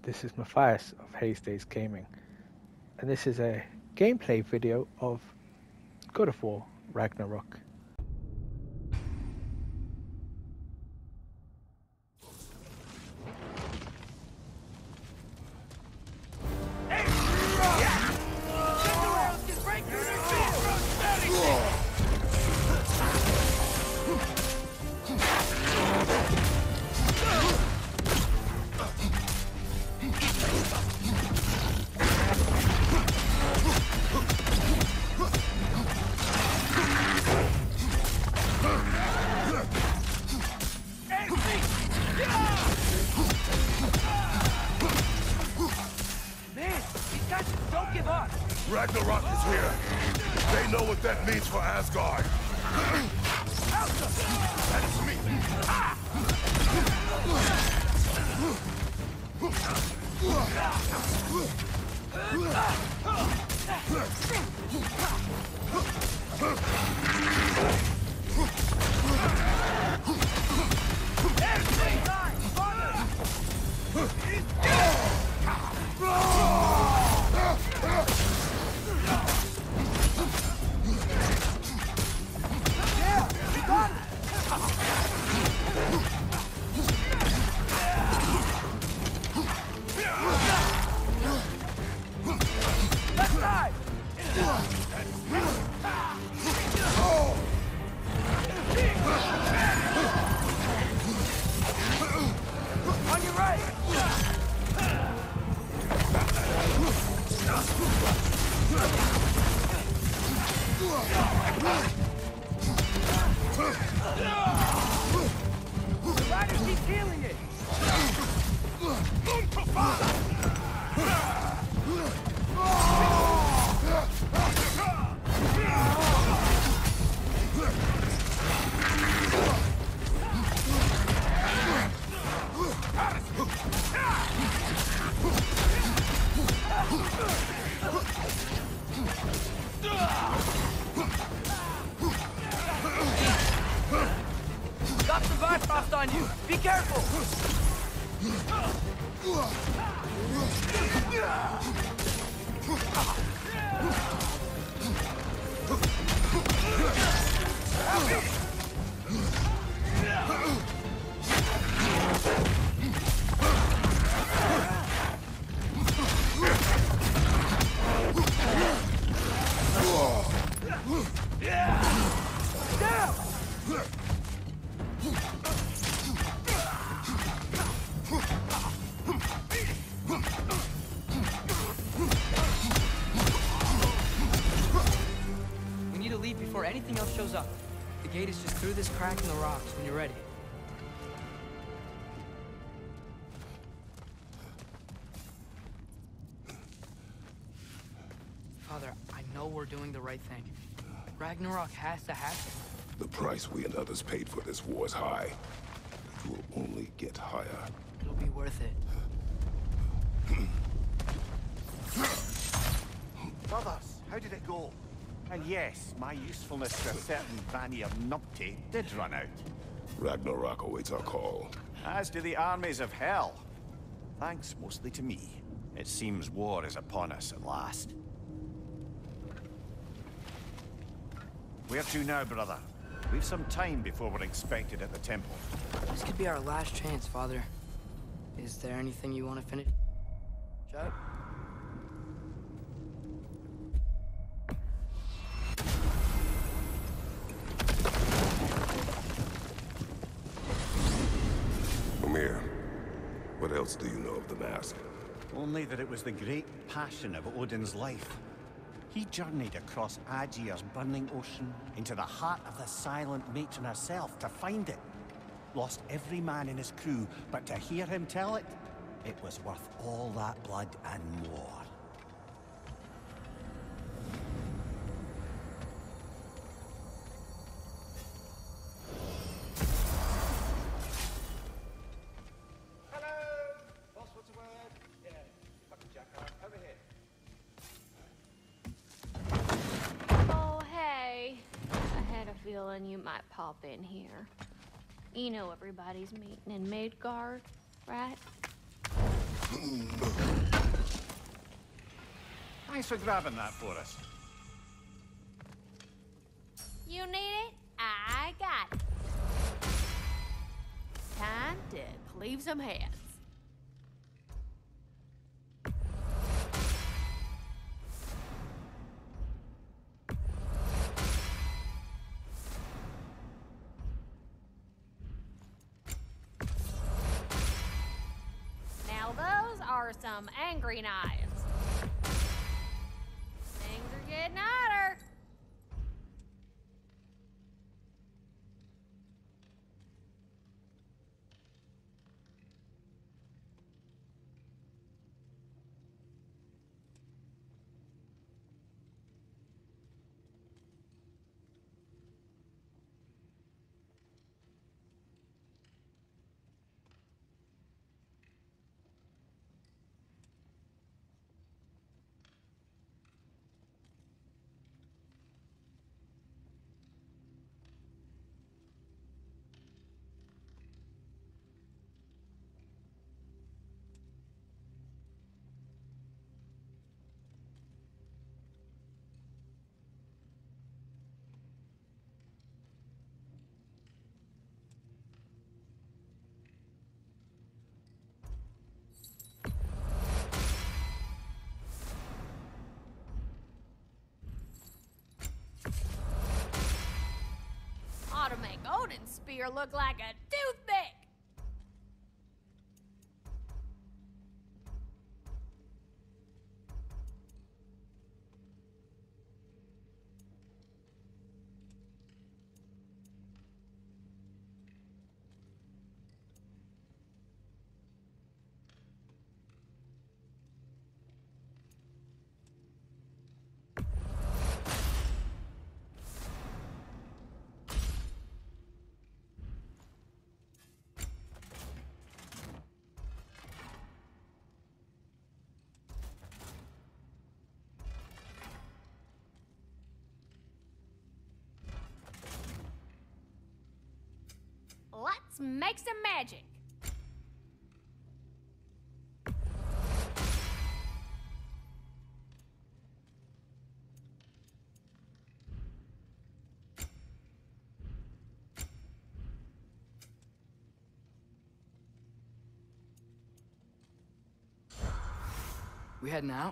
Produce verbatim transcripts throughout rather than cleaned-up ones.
this is Matthias of Haystays Gaming, and this is a gameplay video of God of War Ragnarok. Ragnarok is here. They know what that means for Asgard. That's me. Got some Bifrost on you! Be careful! We need to leave before anything else shows up. The gate is just through this crack in the rocks when you're ready. Father, I know we're doing the right thing. Ragnarok has to happen. The price we and others paid for this war is high. It will only get higher. It'll be worth it. Brothers, how did it go? And yes, my usefulness to a certain Vanir numpty did run out. Ragnarok awaits our call. As do the armies of hell. Thanks mostly to me. It seems war is upon us at last. Where to now, brother? We've some time before we're expected at the temple. This could be our last chance, Father. Is there anything you want to finish? Shut. Mimir, what else do you know of the mask? Only that it was the great passion of Odin's life. He journeyed across Aegir's burning ocean into the heart of the silent matron herself to find it. Lost every man in his crew, but to hear him tell it, it was worth all that blood and more. Hello! Boss, what's the word? Yeah, fucking jackass. Over here. Oh, hey. I had a feeling you might pop in here. You know everybody's meeting in Midgard, right? Thanks for grabbing that for us. You need it? I got it. Time to cleave some heads. Now those are some angry knives. Things are getting hotter. Ought to make Odin's spear look like a toothpick. Let's make some magic. We heading out?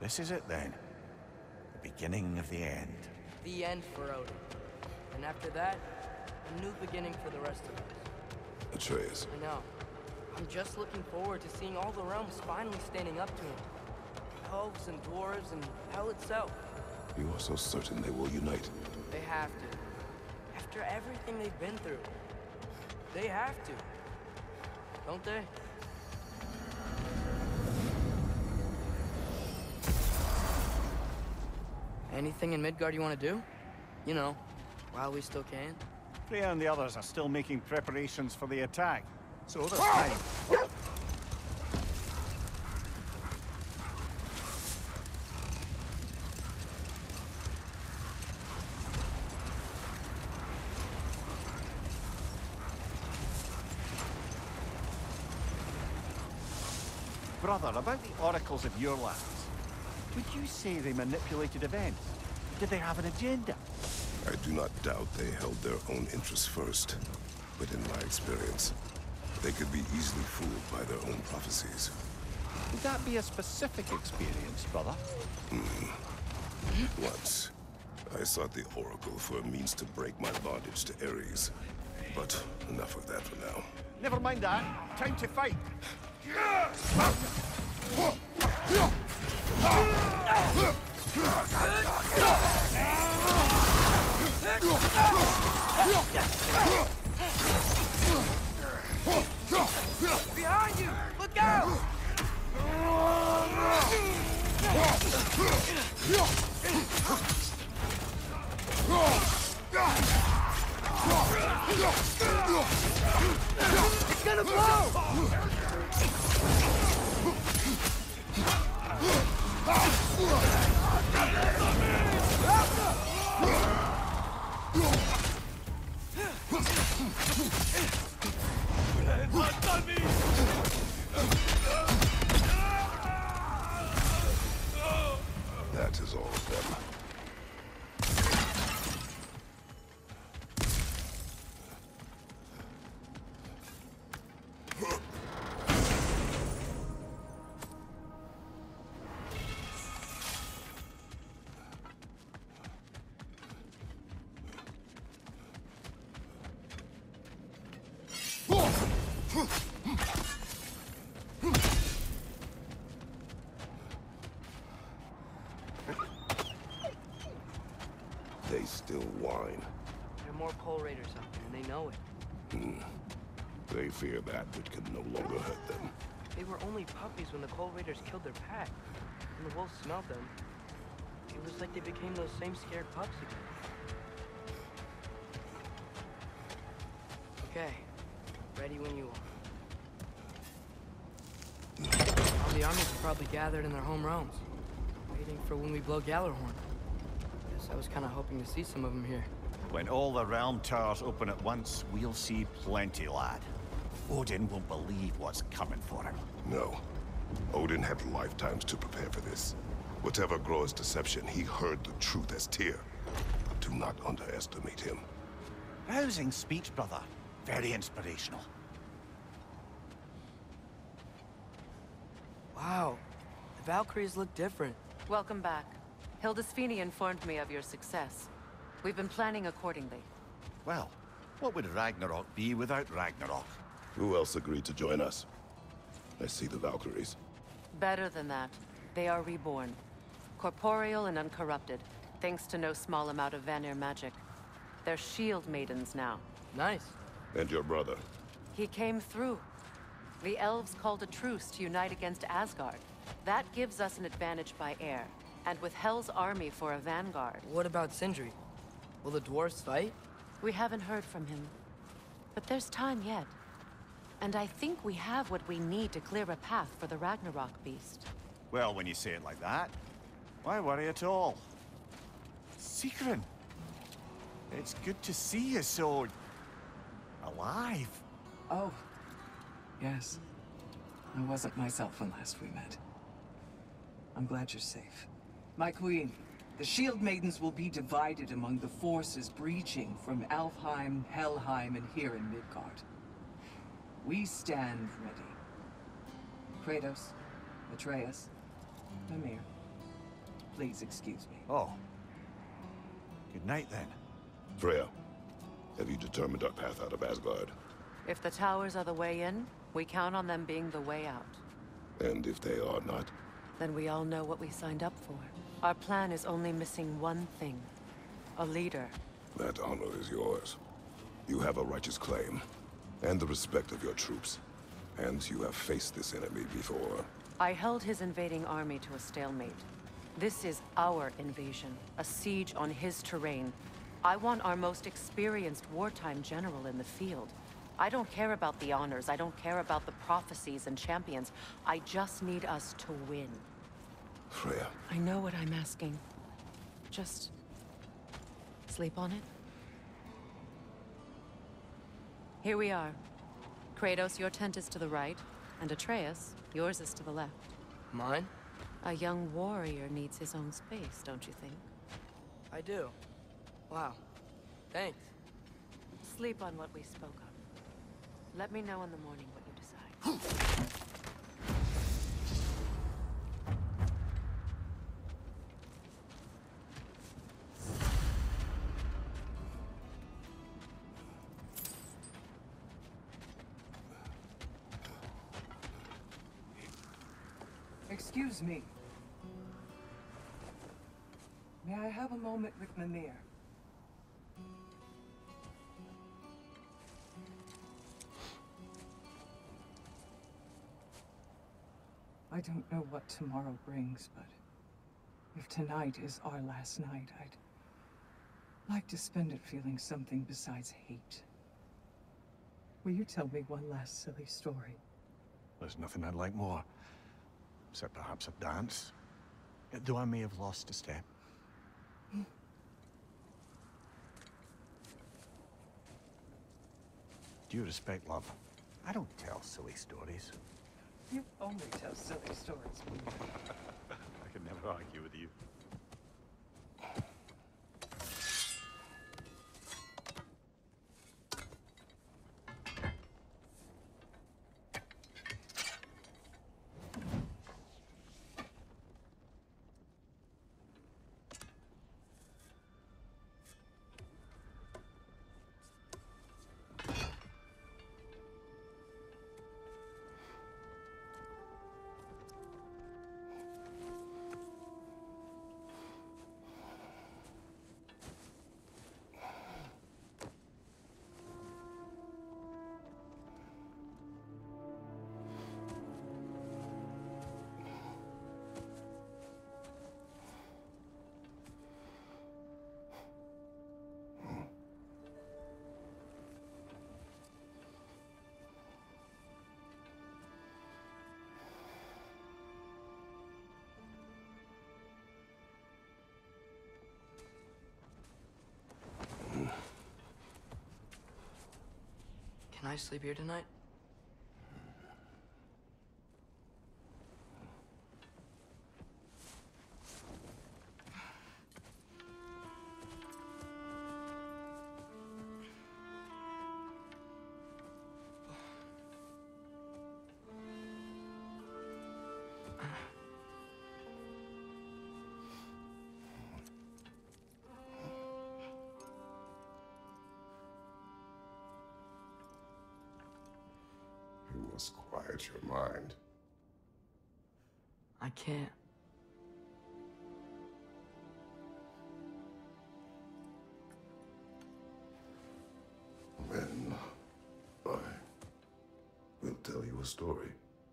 This is it then. The beginning of the end. The end for Odin. And after that, a new beginning for the rest of us. Atreus. I know. I'm just looking forward to seeing all the realms finally standing up to him. Elves and dwarves and hell itself. You are so certain they will unite. They have to. After everything they've been through. They have to. Don't they? Anything in Midgard you want to do? You know, while we still can. Freya and the others are still making preparations for the attack, so there's time. Brother, about the oracles of your lands, would you say they manipulated events? Did they have an agenda? I do not doubt they held their own interests first. But in my experience, they could be easily fooled by their own prophecies. Would that be a specific experience, brother? Once, I sought the Oracle for a means to break my bondage to Ares. But enough of that for now. Never mind that. Time to fight. Behind you! Look out! It's gonna blow! That is all of them. They still whine. There are more Coal Raiders out there, and they know it. They fear that which can no longer hurt them. They were only puppies when the Coal Raiders killed their pack. When the wolves smelled them, it was like they became those same scared pups again. Okay, ready when you are. All the armies are probably gathered in their home realms, waiting for when we blow Gjallarhorn. Guess I was kind of hoping to see some of them here. When all the realm towers open at once, we'll see plenty, lad. Odin won't believe what's coming for him. No. Odin had lifetimes to prepare for this. Whatever Groa's deception, he heard the truth as Tyr. Do not underestimate him. Rousing speech, brother. Very inspirational. Wow, the Valkyries look different. Welcome back. Hildisvini informed me of your success. We've been planning accordingly. Well, what would Ragnarok be without Ragnarok? Who else agreed to join us? I see the Valkyries. Better than that. They are reborn. Corporeal and uncorrupted, thanks to no small amount of Vanir magic. They're shield maidens now. Nice. And your brother? He came through. The elves called a truce to unite against Asgard. That gives us an advantage by air, and with Hell's army for a vanguard. What about Sindri? Will the dwarves fight? We haven't heard from him. But there's time yet. And I think we have what we need to clear a path for the Ragnarok beast. Well, when you say it like that, why worry at all? Sigrun! It's good to see you so... alive. Oh, yes. I wasn't myself when last we met. I'm glad you're safe. My queen, the Shield Maidens will be divided among the forces breaching from Alfheim, Helheim, and here in Midgard. We stand ready. Kratos, Atreus, Mimir, Please excuse me. Oh. Good night, then. Freya, have you determined our path out of Asgard? If the towers are the way in, we count on them being the way out. And if they are not? Then we all know what we signed up for. Our plan is only missing one thing. A leader. That honor is yours. You have a righteous claim, and the respect of your troops. And you have faced this enemy before. I held his invading army to a stalemate. This is our invasion, a siege on his terrain. I want our most experienced wartime general in the field. I don't care about the honors, I don't care about the prophecies and champions. I just need us to win. Freya. I know what I'm asking. Just... sleep on it? Here we are. Kratos, your tent is to the right, and Atreus, yours is to the left. Mine? A young warrior needs his own space, don't you think? I do. Wow. Thanks. Sleep on what we spoke of. Let me know in the morning what you decide. Excuse me. May I have a moment with Mimir? I don't know what tomorrow brings, but if tonight is our last night, I'd like to spend it feeling something besides hate. Will you tell me one last silly story? There's nothing I'd like more. Except perhaps a dance. Though I may have lost a step. Do you respect love? I don't tell silly stories. You only tell silly stories. I can never argue with you. Can I sleep here tonight? You must quiet your mind. I can't. Then I will tell you a story.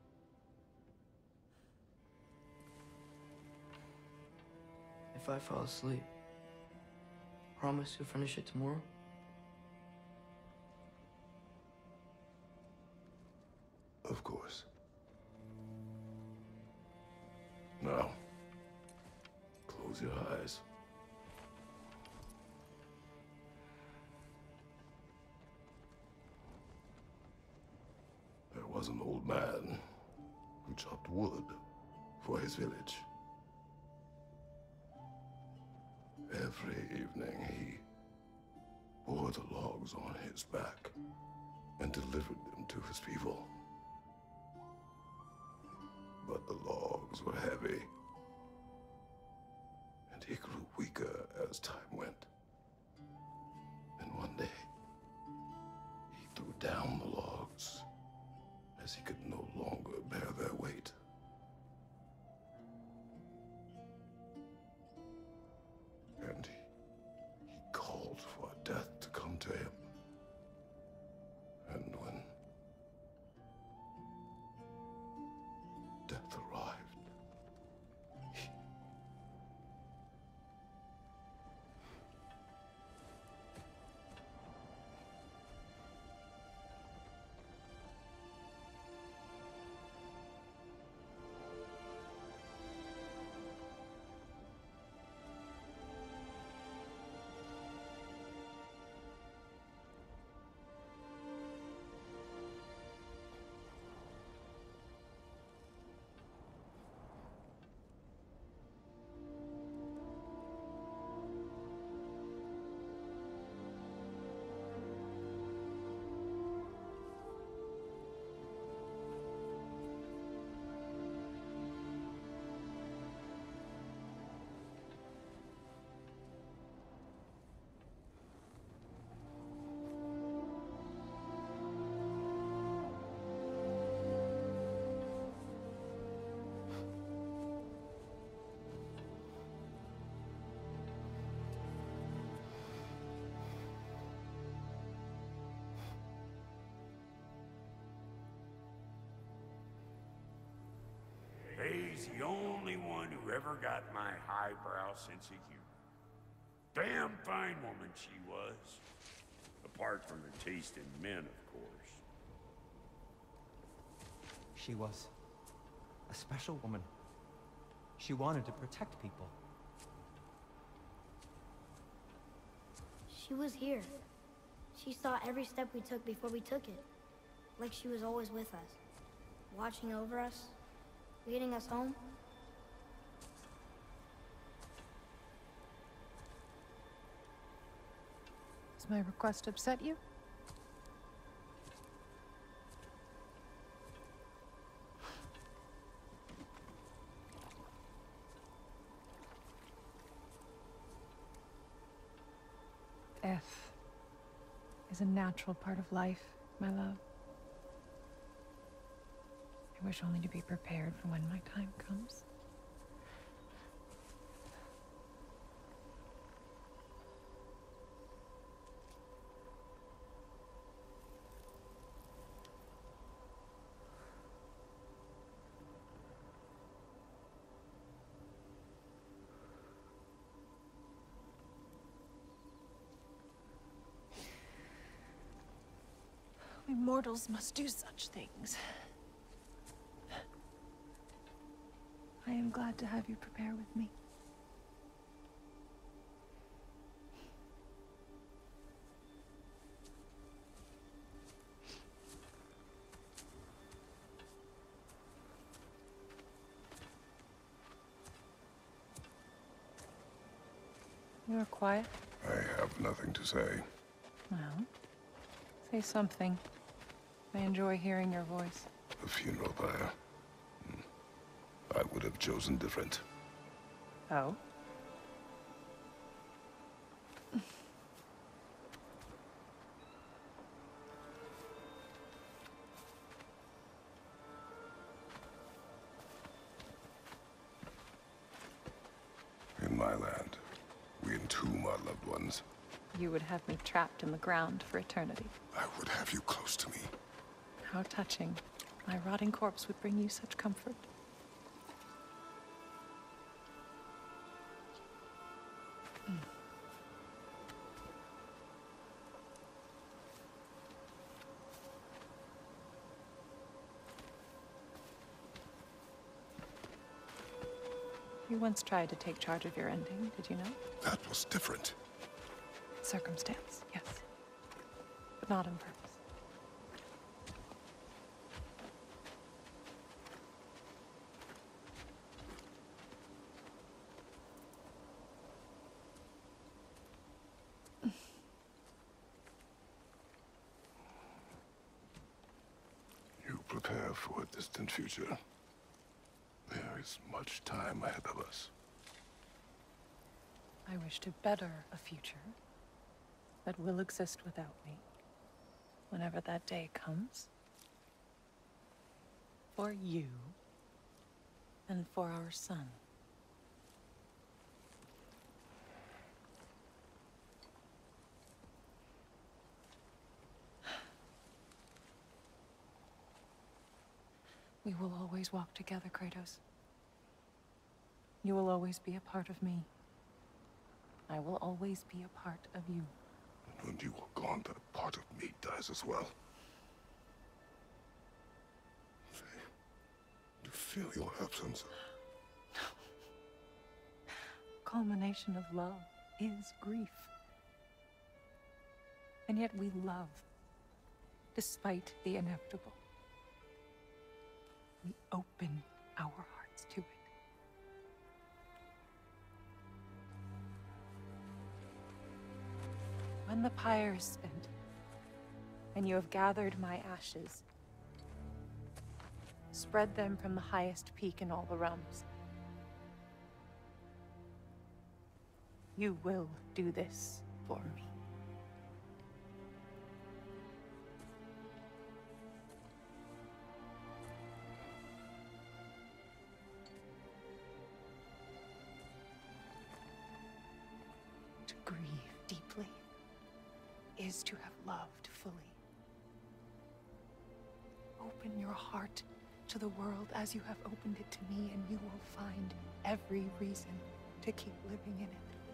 If I fall asleep, promise you'll finish it tomorrow? Of course. Now, close your eyes. There was an old man who chopped wood for his village. Every evening he bore the logs on his back and delivered them to his people. But the logs were heavy, as time went. And one day, he threw down the logs as he could no longer bear their weight. And he, he called for death to come to him. And when death arrived, he... He's the only one who ever got my highbrow sense of humor. Damn fine woman she was. Apart from her taste in men, of course. She was a special woman. She wanted to protect people. She was here. She saw every step we took before we took it. Like she was always with us. Watching over us. Leading us home. Does my request upset you? Death is a natural part of life, my love. I wish only to be prepared for when my time comes. We mortals must do such things. I am glad to have you prepare with me. You are quiet. I have nothing to say. Well, say something. I enjoy hearing your voice. The funeral pyre. I would have chosen different. Oh? In my land, we entomb our loved ones. You would have me trapped in the ground for eternity. I would have you close to me. How touching. My rotting corpse would bring you such comfort. Mm. You once tried to take charge of your ending, did you know? That was different. Circumstance, yes. But not on purpose. You prepare for a distant future. There is much time ahead of us. I wish to better a future that will exist without me, whenever that day comes. For you, and for our son. We will always walk together, Kratos. You will always be a part of me. I will always be a part of you. And when you are gone, that part of me dies as well. Faye, you feel your absence. Culmination of love is grief. And yet we love, despite the inevitable. We open our hearts to it. When the pyre is spent, and you have gathered my ashes, spread them from the highest peak in all the realms. You will do this for me. To grieve deeply is to have loved fully. Open your heart to the world as you have opened it to me, and you will find every reason to keep living in it.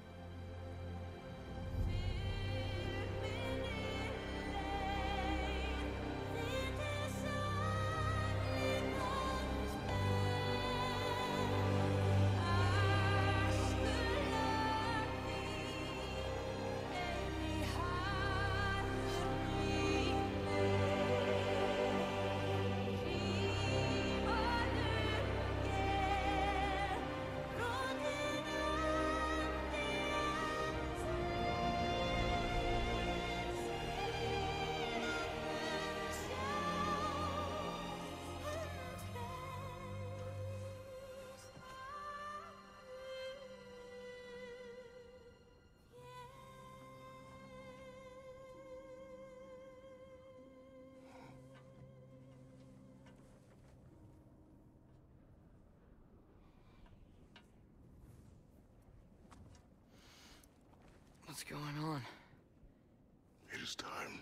What's going on? It is time.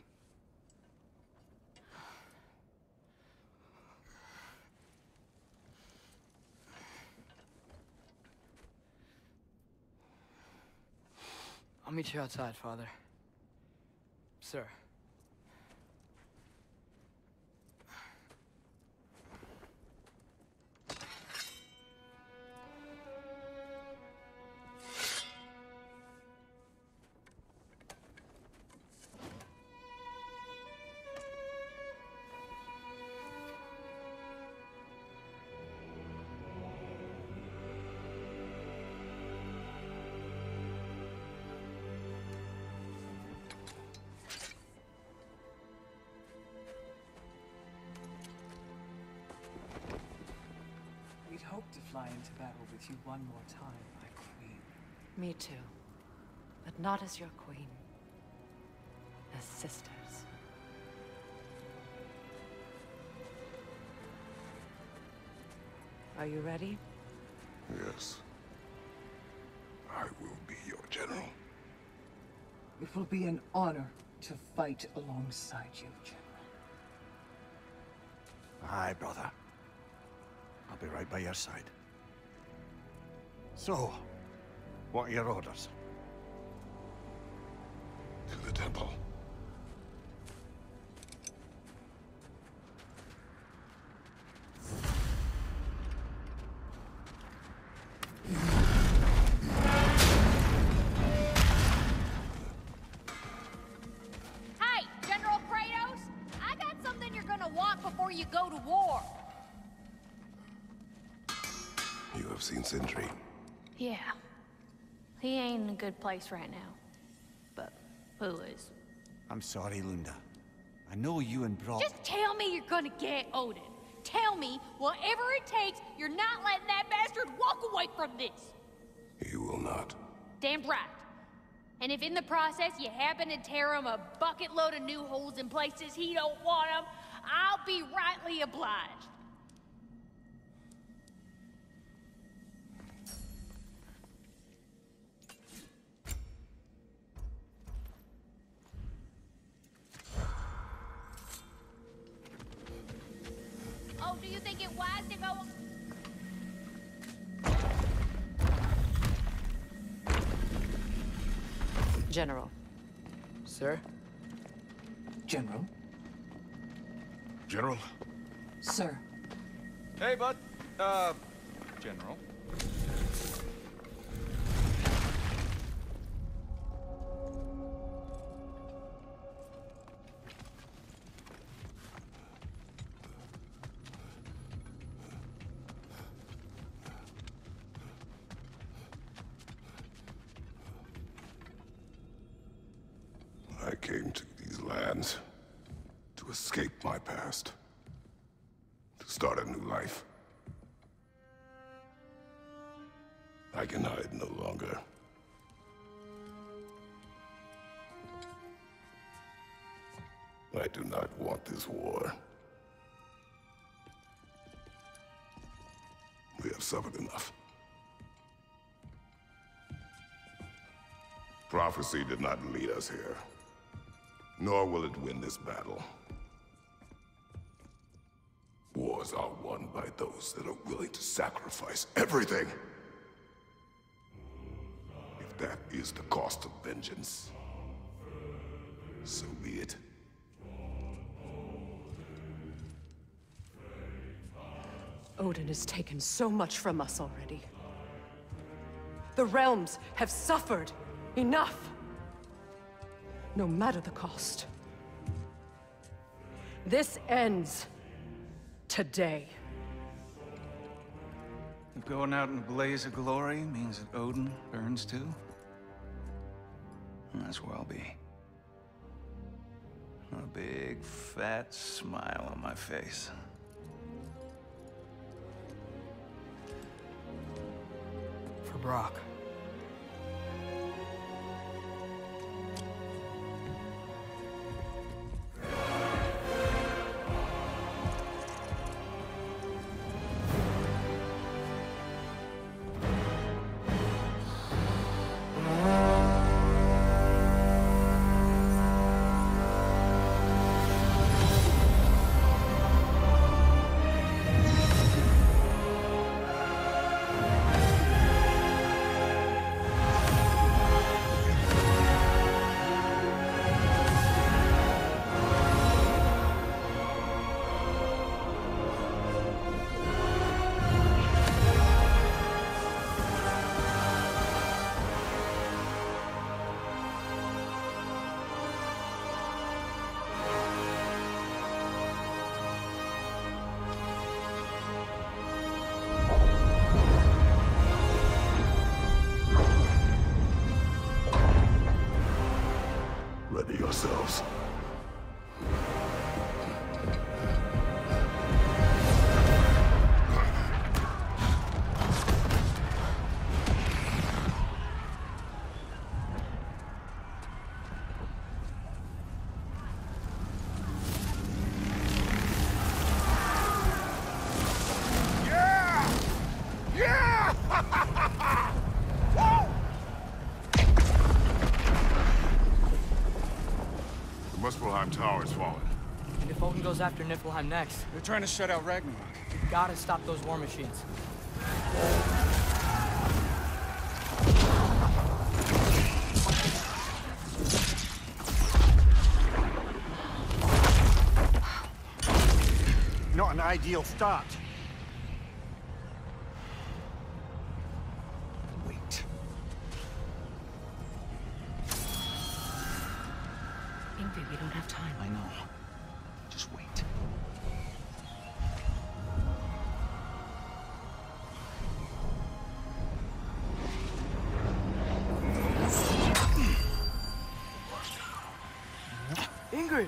I'll meet you outside, Father. Sir. We'd hoped to fly into battle with you one more time, my queen. Me too. But not as your queen. As sisters. Are you ready? Yes. I will be your general. It will be an honor to fight alongside you, General. Aye, brother. I'll be right by your side. So, what are your orders? To the temple. Hey, General Kratos! I got something you're gonna want before you go to war. You have seen Sindri. Yeah. He ain't in a good place right now. But who is? I'm sorry, Lunda. I know you and Brock... Just tell me you're gonna get Odin. Tell me, whatever it takes, you're not letting that bastard walk away from this. He will not. Damn right. And if in the process you happen to tear him a bucket load of new holes in places he don't want them, I'll be rightly obliged. Oh, do you think it wise to go... General. Sir? General? General? Sir. Hey, bud. Uh, General. I came to these lands to escape my past, to start a new life. I can hide no longer. I do not want this war. We have suffered enough. Prophecy did not lead us here. Nor will it win this battle. Wars are won by those that are willing to sacrifice everything. If that is the cost of vengeance, so be it. Odin has taken so much from us already. The realms have suffered enough. No matter the cost. This ends today. If going out in a blaze of glory means that Odin burns too, that's where I'll be. A big, fat smile on my face. For Brock. Ready yourselves. Muspelheim Tower is fallen. And if Odin goes after Niflheim next... They're trying to shut out Ragnarok. We've gotta stop those war machines. Not an ideal start. Wait. Ingrid, we don't have time. I know. Just wait. Ingrid!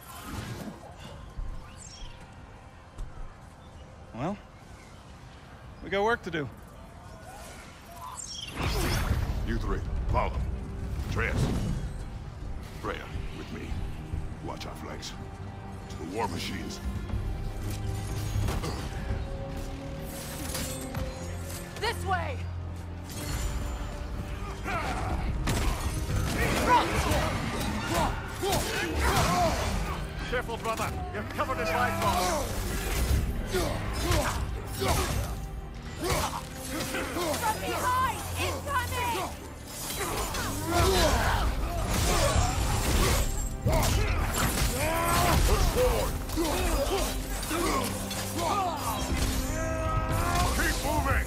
Well, we got work to do. You three, Follow. Atreus. Freya, with me. Watch our flanks. To the war machines. This way! Careful, brother. You're covered in rifles. From behind! Incoming! Push forward! Keep moving!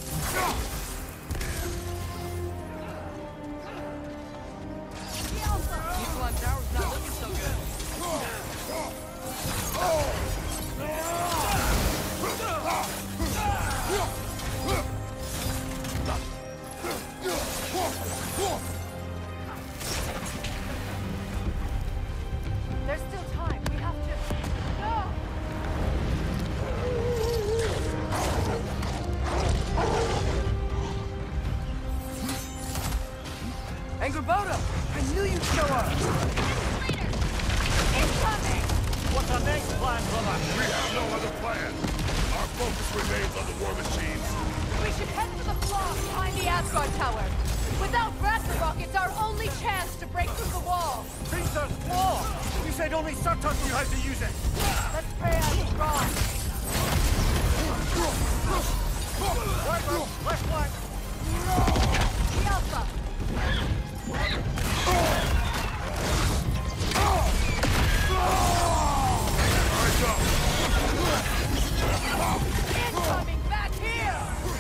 People on tower's not looking so good. There's still time. We have to... No! Angrboda! I knew you'd show up! Incoming! What's our next plan, brother? We have no other plan. Our focus remains on the war machines. We should head to the flaw behind the Asgard Tower. Without Ragnarok, it's our only chance to break through the wall. Peter's flaw! You said only Surtur knew how to use it. Let's pray I was wrong. Right, left flank. The Alpha! Incoming back here!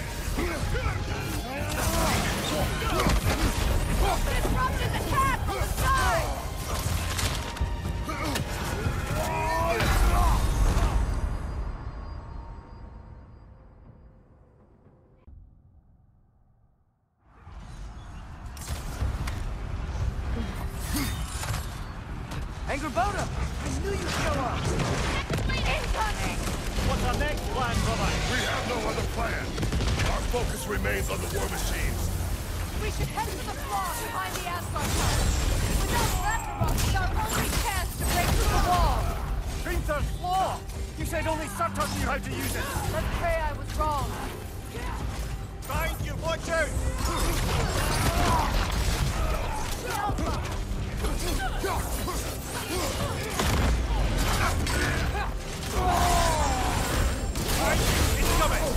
Disrupted attack from the side! Angrboda! I knew you'd show up! Incoming! What's our next plan, brother? We have no other plan. Our focus remains on the war machines. We should head to the flaw behind the Asgard Tower. Without Ragnarok, it's our only chance to break through the wall. Peter's flaw! You said only Surtur knew how to use it. Let's pray I was wrong. Behind you, watch out! The Alpha! It's coming!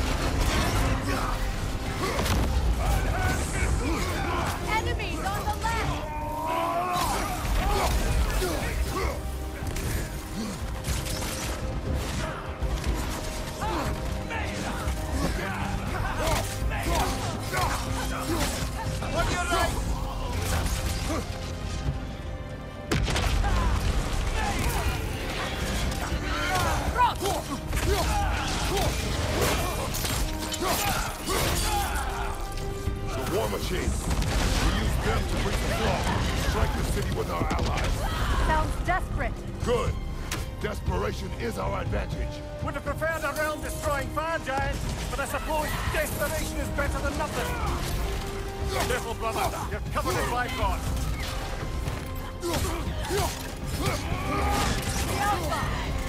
Enemies on the left! On your right! The war machines. We use them to break the flaw. Strike the city with our allies. Sounds desperate. Good. Desperation is our advantage. Would have preferred a realm-destroying fire giant, but I suppose desperation is better than nothing. Careful, brother. You're covered in rifles. The Alpha!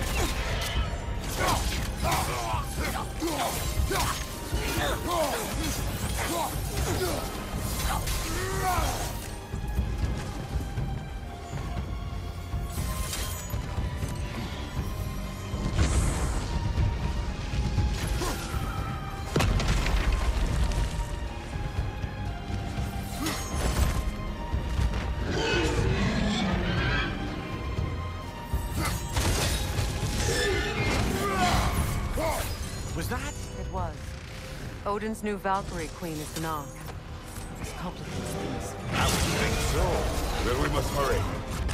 Was that? It was. Odin's new Valkyrie queen is Gná. This complicates things. I would think so. Then we must hurry.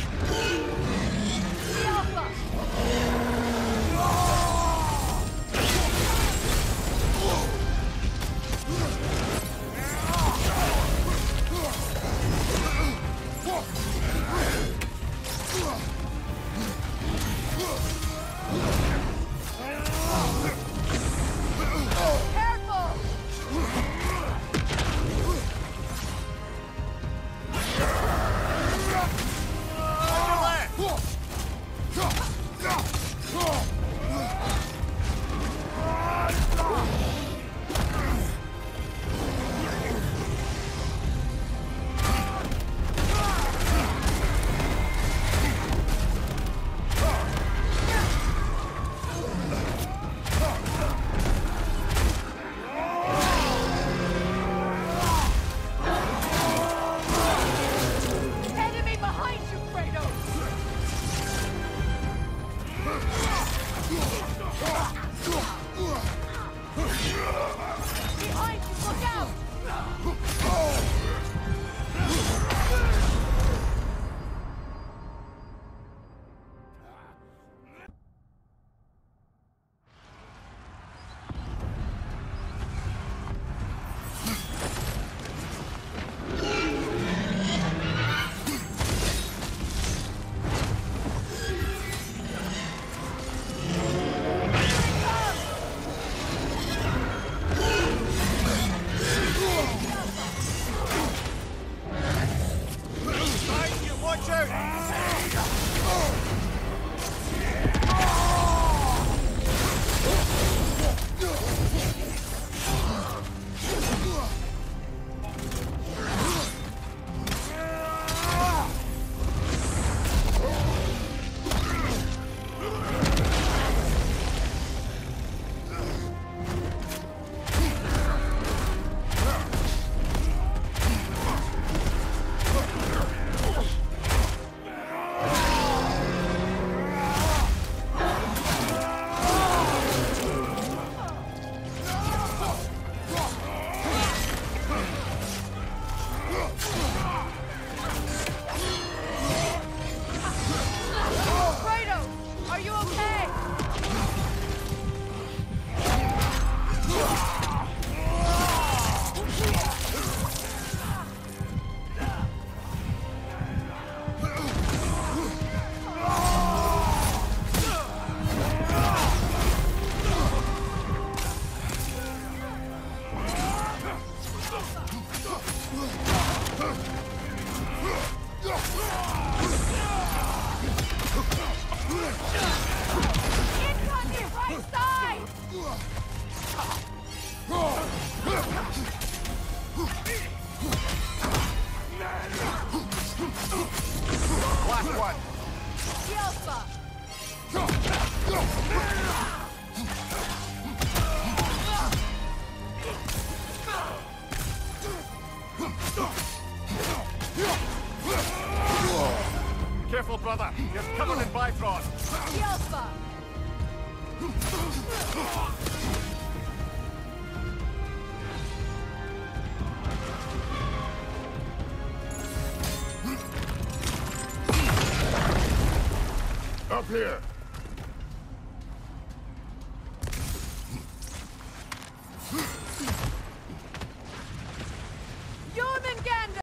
The Alpha! Careful, brother. You're covered in Bifrost. Yelpa! Up here!